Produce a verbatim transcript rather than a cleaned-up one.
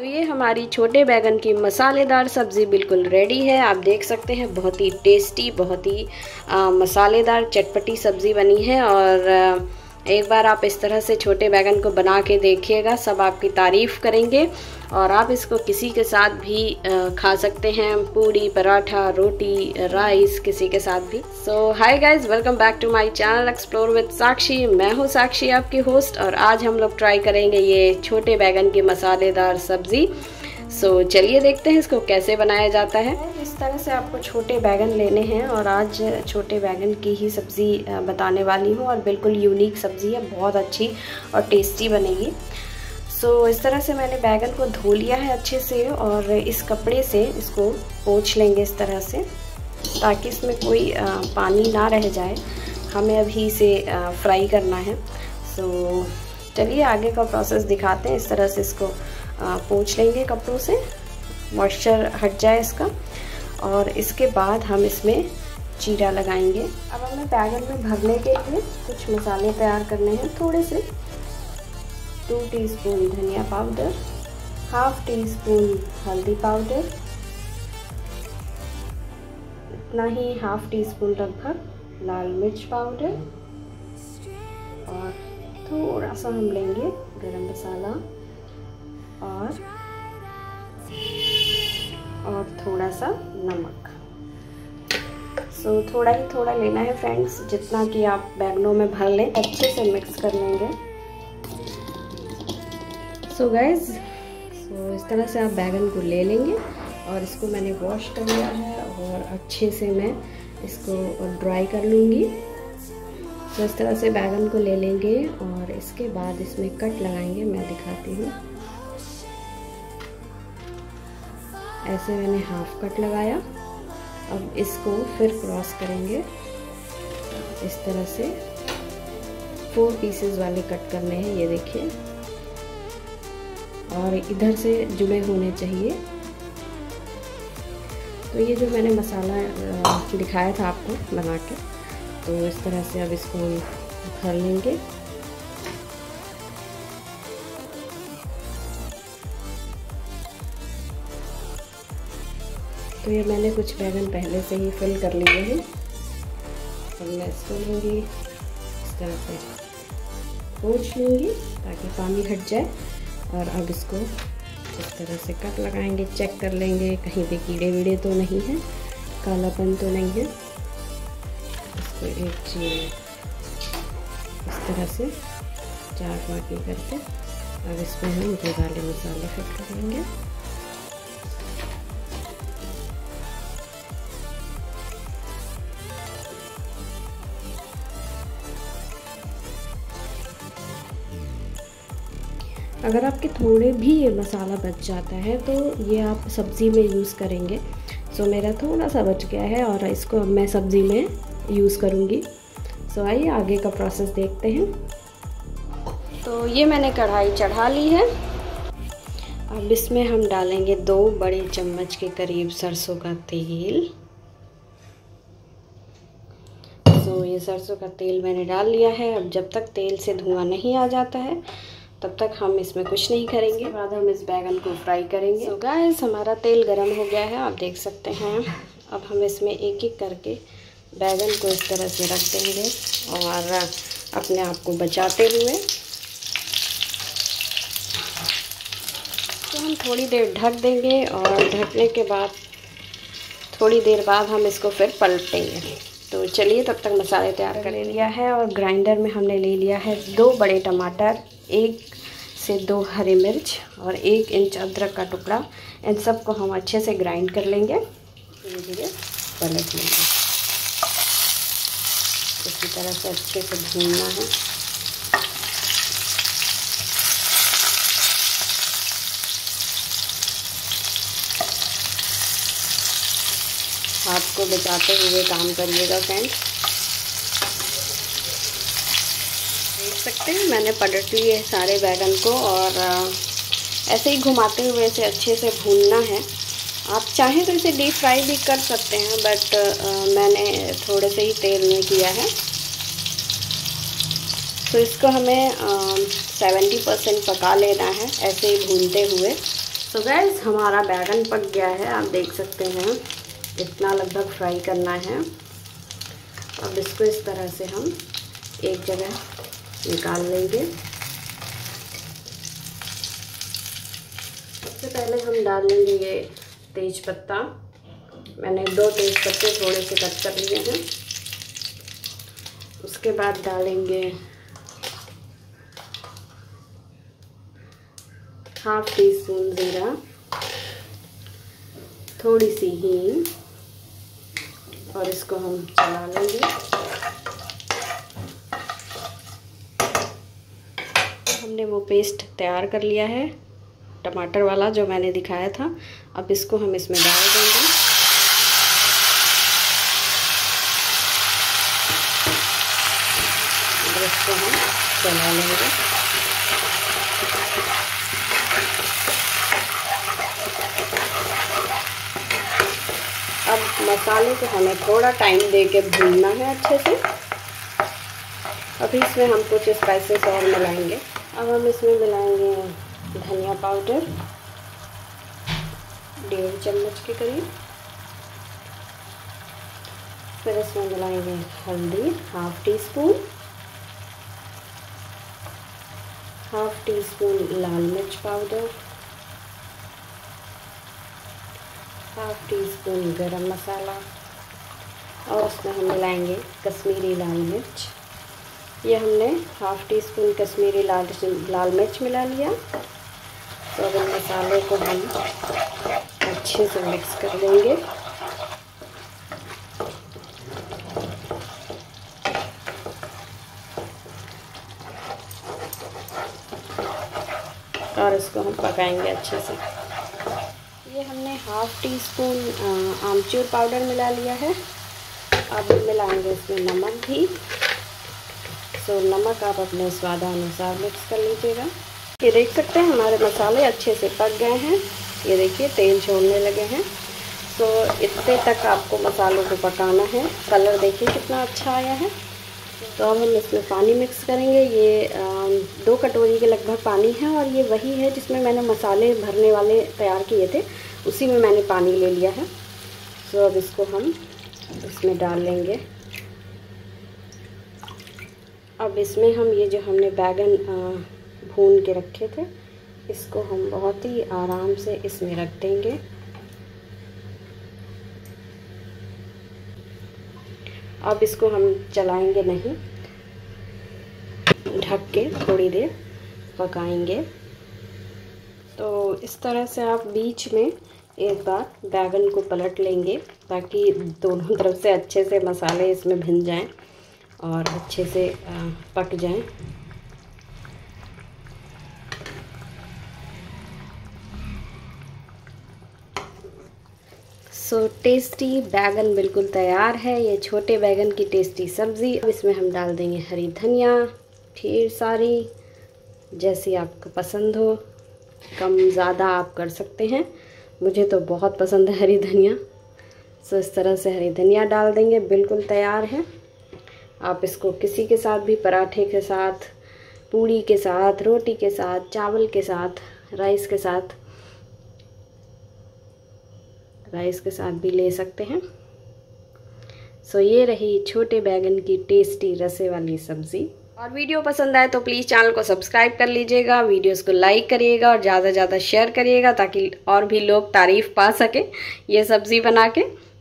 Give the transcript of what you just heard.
तो ये हमारी छोटे बैगन की मसालेदार सब्ज़ी बिल्कुल रेडी है। आप देख सकते हैं बहुत ही टेस्टी, बहुत ही आ, मसालेदार चटपटी सब्ज़ी बनी है। और आ, एक बार आप इस तरह से छोटे बैगन को बना के देखिएगा, सब आपकी तारीफ़ करेंगे। और आप इसको किसी के साथ भी आ, खा सकते हैं, पूरी, पराठा, रोटी, राइस, किसी के साथ भी। So hi guys, welcome back to my channel explore with Sakshi. मैं हूँ साक्षी, आपकी होस्ट, और आज हम लोग ट्राई करेंगे ये छोटे बैगन की मसालेदार सब्ज़ी। सो so, चलिए देखते हैं इसको कैसे बनाया जाता है। इस तरह से आपको छोटे बैगन लेने हैं और आज छोटे बैगन की ही सब्ज़ी बताने वाली हूँ। और बिल्कुल यूनिक सब्ज़ी है, बहुत अच्छी और टेस्टी बनेगी। सो so, इस तरह से मैंने बैगन को धो लिया है अच्छे से, और इस कपड़े से इसको पोंछ लेंगे इस तरह से, ताकि इसमें कोई आ, पानी ना रह जाए। हमें अभी इसे आ, फ्राई करना है। सो so, चलिए आगे का प्रोसेस दिखाते हैं। इस तरह से इसको पोंछ लेंगे कपड़ों से, मॉइस्चर हट जाए इसका। और इसके बाद हम इसमें जीरा लगाएंगे। अब हमें बैगन में भरने के लिए कुछ मसाले तैयार करने हैं। थोड़े से टू टीस्पून धनिया पाउडर, हाफ टी स्पून हल्दी पाउडर, इतना ही हाफ टी स्पून लगभग लाल मिर्च पाउडर, और थोड़ा सा हम लेंगे गरम मसाला, और और थोड़ा सा नमक। सो so, थोड़ा ही थोड़ा लेना है फ्रेंड्स, जितना कि आप बैगनों में भर लें। अच्छे से मिक्स कर लेंगे। सो गाइस, सो इस तरह से आप बैगन को ले लेंगे, और इसको मैंने वॉश कर लिया है, और अच्छे से मैं इसको ड्राई कर लूँगी। तो इस तरह से बैगन को ले लेंगे, और इसके बाद इसमें कट लगाएंगे। मैं दिखाती हूँ। ऐसे मैंने हाफ कट लगाया। अब इसको फिर क्रॉस करेंगे। इस तरह से फोर पीसेस वाले कट करने हैं, ये देखिए, और इधर से जुड़े होने चाहिए। तो ये जो मैंने मसाला दिखाया था आपको बना के, तो इस तरह से अब इसको भर लेंगे। तो ये मैंने कुछ बैगन पहले से ही फिल कर लिए हैं। अब मैं इसको लूँगी, इस तरह से पोंछ लूँगी ताकि पानी हट जाए। और अब इसको इस तरह से कट लगाएंगे, चेक कर लेंगे कहीं पे कीड़े वीड़े तो नहीं है, कालापन तो नहीं है। इसको एक चीज़ इस तरह से चार बाकी करके अब इसमें हम ये वाले मसाले फिट कर लेंगे। अगर आपके थोड़े भी ये मसाला बच जाता है तो ये आप सब्ज़ी में यूज़ करेंगे। सो मेरा थोड़ा सा बच गया है, और इसको अब मैं सब्ज़ी में यूज़ करूँगी। सो आइए आगे का प्रोसेस देखते हैं। तो ये मैंने कढ़ाई चढ़ा ली है। अब इसमें हम डालेंगे दो बड़े चम्मच के करीब सरसों का तेल। सो ये सरसों का तेल मैंने डाल लिया है। अब जब तक तेल से धुआं नहीं आ जाता है तब तक हम इसमें कुछ नहीं करेंगे। बाद हम इस बैगन को फ्राई करेंगे। तो गाइस, हमारा तेल गरम हो गया है, आप देख सकते हैं। अब हम इसमें एक एक करके बैगन को इस तरह से रख देंगे, और अपने आप को बचाते हुए। तो हम थोड़ी देर ढक देंगे, और ढकने के बाद थोड़ी देर बाद हम इसको फिर पलटेंगे। तो चलिए तब तक मसाले तैयार कर लिया है। और ग्राइंडर में हमने ले लिया है दो बड़े टमाटर, एक से दो हरी मिर्च, और एक इंच अदरक का टुकड़ा। इन सब को हम अच्छे से ग्राइंड कर लेंगे। धीरे धीरे पलट लेंगे। इसी तरह से अच्छे से भूनना है। हाथ को बचाते हुए काम करिएगा फ्रेंड्स। देख सकते हैं मैंने पलट लिए सारे बैगन को, और ऐसे ही घुमाते हुए इसे अच्छे से भूनना है। आप चाहें तो इसे डीप फ्राई भी कर सकते हैं, बट मैंने थोड़े से ही तेल में किया है। तो इसको हमें सेवेंटी परसेंट पका लेना है, ऐसे ही भूनते हुए। तो गैस हमारा बैगन पक गया है, आप देख सकते हैं इतना लगभग फ्राई करना है। अब इसको इस तरह से हम एक जगह निकाल लेंगे। सबसे पहले हम डाल लेंगे ये तेज पत्ता। मैंने दो तेज पत्ते थोड़े से कट कर लिए हैं। उसके बाद डालेंगे हाफ टी स्पून ज़ीरा, थोड़ी सी हींग और इसको हम चला लेंगे। हमने वो पेस्ट तैयार कर लिया है टमाटर वाला जो मैंने दिखाया था। अब इसको हम इसमें डाल देंगे। और इसको हम चला लेंगे। अब मसाले को हमें थोड़ा टाइम दे के भूनना है अच्छे से। अभी इसमें हम कुछ स्पाइसेस और मिलाएंगे। अब हम इसमें मिलाएंगे धनिया पाउडर डेढ़ चम्मच के करीब। फिर इसमें मिलाएंगे हल्दी half teaspoon, half teaspoon लाल मिर्च पाउडर, हाफ टी स्पून गरम मसाला और उसमें हम मिलाएंगे कश्मीरी लाल मिर्च। ये हमने हाफ टी स्पून कश्मीरी लाल लाल मिर्च मिला लिया। तो अब इन मसाले को हम अच्छे से मिक्स कर देंगे। और इसको हम पकाएंगे अच्छे से। ये हमने हाफ टी स्पून आमचूर पाउडर मिला लिया है। अब मिलाएंगे इसमें नमक भी। सो नमक आप अपने स्वादानुसार मिक्स कर लीजिएगा। ये देख सकते हैं हमारे मसाले अच्छे से पक गए हैं। ये देखिए तेल छोड़ने लगे हैं। सो इतने तक आपको मसालों को पकाना है। कलर देखिए कितना अच्छा आया है। तो अब हम इसमें पानी मिक्स करेंगे। ये दो कटोरी के लगभग पानी है और ये वही है जिसमें मैंने मसाले भरने वाले तैयार किए थे, उसी में मैंने पानी ले लिया है। तो अब इसको हम इसमें डाल लेंगे। अब इसमें हम ये जो हमने बैगन भून के रखे थे, इसको हम बहुत ही आराम से इसमें रख देंगे। अब इसको हम चलाएंगे नहीं, ढक के थोड़ी देर पकाएंगे। तो इस तरह से आप बीच में एक बार बैगन को पलट लेंगे ताकि दोनों तरफ से अच्छे से मसाले इसमें भुन जाएं और अच्छे से पक जाएं। सो टेस्टी बैगन बिल्कुल तैयार है। ये छोटे बैगन की टेस्टी सब्ज़ी। अब इसमें हम डाल देंगे हरी धनिया, ढेर सारी, जैसी आपको पसंद हो। कम ज़्यादा आप कर सकते हैं। मुझे तो बहुत पसंद है हरी धनिया। सो इस तरह से हरी धनिया डाल देंगे। बिल्कुल तैयार है। आप इसको किसी के साथ भी, पराठे के साथ, पूड़ी के साथ, रोटी के साथ, चावल के साथ, राइस के साथ राइस के साथ भी ले सकते हैं। सो ये रही छोटे बैगन की टेस्टी रसे वाली सब्ज़ी। और वीडियो पसंद आए तो प्लीज़ चैनल को सब्सक्राइब कर लीजिएगा, वीडियोस को लाइक करिएगा और ज़्यादा से ज़्यादा शेयर करिएगा ताकि और भी लोग तारीफ़ पा सकें ये सब्ज़ी बना के।